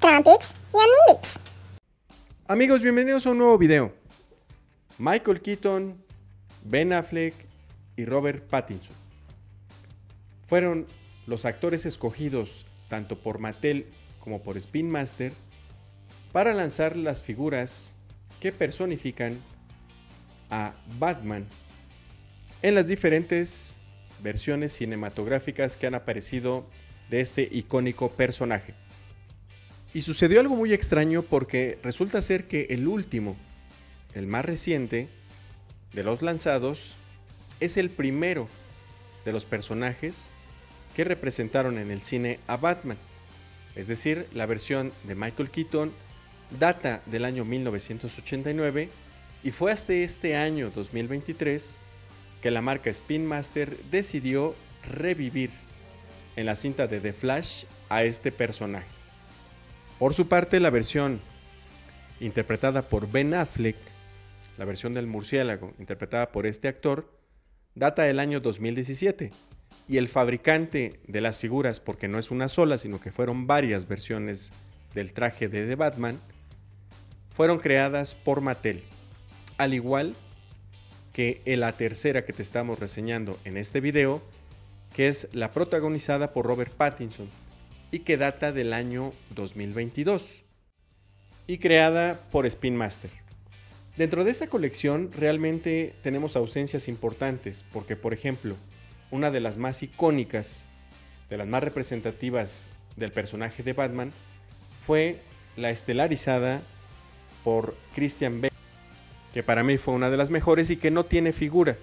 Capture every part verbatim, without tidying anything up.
Trumpix y Amindix. Amigos, bienvenidos a un nuevo video. Michael Keaton, Ben Affleck y Robert Pattinson fueron los actores escogidos tanto por Mattel como por Spin Master para lanzar las figuras que personifican a Batman en las diferentes versiones cinematográficas que han aparecido de este icónico personaje. Y sucedió algo muy extraño porque resulta ser que el último, el más reciente de los lanzados, es el primero de los personajes que representaron en el cine a Batman. Es decir, la versión de Michael Keaton data del año mil novecientos ochenta y nueve y fue hasta este año dos mil veintitrés que la marca Spin Master decidió revivir en la cinta de The Flash a este personaje. Por su parte, la versión interpretada por Ben Affleck, la versión del murciélago interpretada por este actor, data del año dos mil diecisiete y el fabricante de las figuras, porque no es una sola sino que fueron varias versiones del traje de The Batman, fueron creadas por Mattel, al igual que en la tercera que te estamos reseñando en este video, que es la protagonizada por Robert Pattinson y que data del año dos mil veintidós y creada por Spin Master. Dentro de esta colección realmente tenemos ausencias importantes porque, por ejemplo, una de las más icónicas, de las más representativas del personaje de Batman fue la estelarizada por Christian Bale, que para mí fue una de las mejores y que no tiene figura.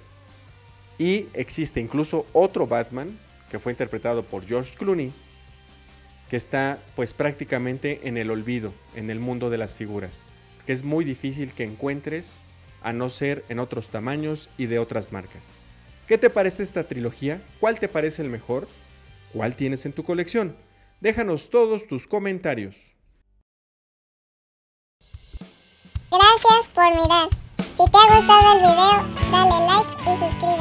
Y existe incluso otro Batman que fue interpretado por George Clooney, que está pues prácticamente en el olvido, en el mundo de las figuras, que es muy difícil que encuentres a no ser en otros tamaños y de otras marcas. ¿Qué te parece esta trilogía? ¿Cuál te parece el mejor? ¿Cuál tienes en tu colección? Déjanos todos tus comentarios. Gracias por mirar. Si te ha gustado el video, dale like y suscríbete.